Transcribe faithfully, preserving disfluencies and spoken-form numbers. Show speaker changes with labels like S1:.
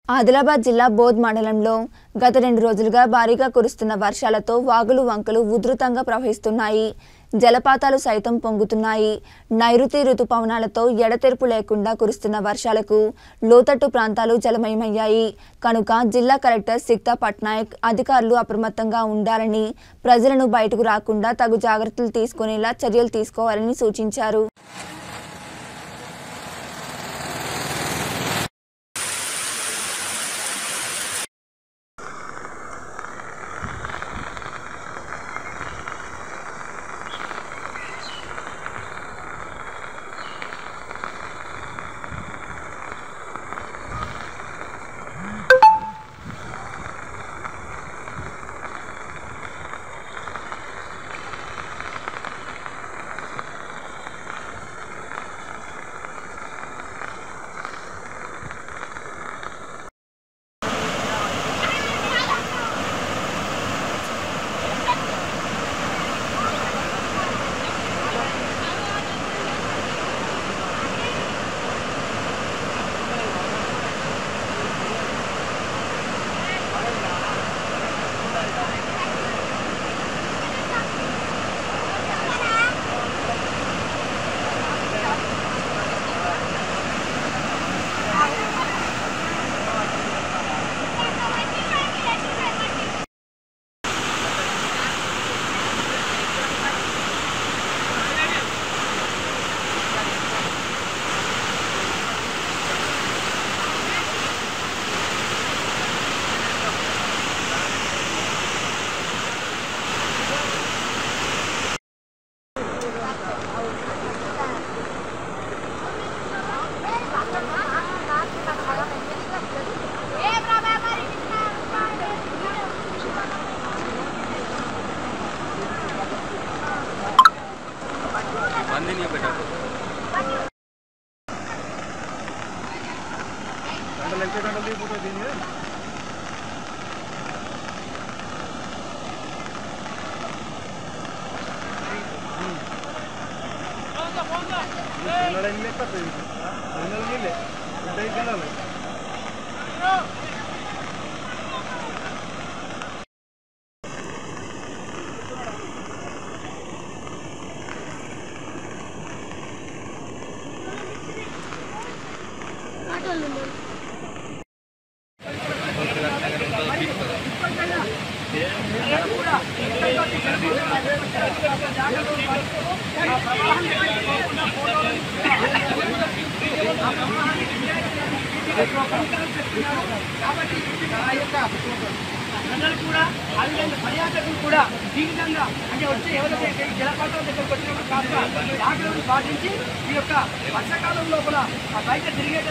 S1: ఆదిలాబాద్ జిల్లా బోధ్ మండలంలో గత రెండు రోజులుగా భారీగా కురుస్తున్న వర్షాలతో వాగులు వంకలు ఉధృతంగా ప్రవహిస్తున్నాయి. జలపాతాలు సైతం పొంగుతున్నాయి. నైరుతి ఋతుపవనాలతో ఎడతెరిపి లేకుండా కురుస్తున్న వర్షాలకు లోతట్టు ప్రాంతాలు జలమయమయ్యాయి. కనుక జిల్లా కలెక్టర్ సిక్తా పట్నాయక్ అధికారులు అప్రమత్తంగా ఉండాలని, ప్రజలను బయటకు రాకుండా తగు జాగ్రత్తలు తీసుకునేలా చర్యలు తీసుకోవాలని సూచించారు.
S2: नहीं बेटा ప్రజలు కూడా అలాంటి పర్యాటకులు కూడా ఈ విధంగా అంటే వచ్చే ఎవరైతే జలపాతం దగ్గరకు వచ్చినప్పుడు కాస్త జాగ్రత్తలు పాటించి ఈ యొక్క వర్షాకాలం లోపల బయట తిరిగే